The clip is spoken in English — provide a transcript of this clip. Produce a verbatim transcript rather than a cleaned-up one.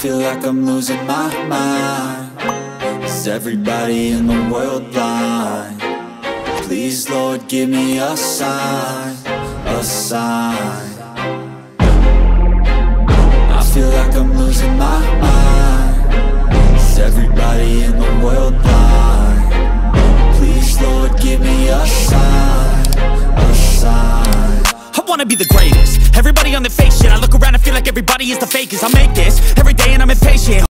feel like I'm losing my mind. Is everybody in the world blind? Please, Lord, give me a sign, a sign. I feel like I'm losing my mind. Is everybody in the world blind? Please, Lord, give me a sign, a sign. I wanna be the greatest. Everybody on the fake shit. I look around and feel like everybody is the fakest. I make this every day and I'm impatient.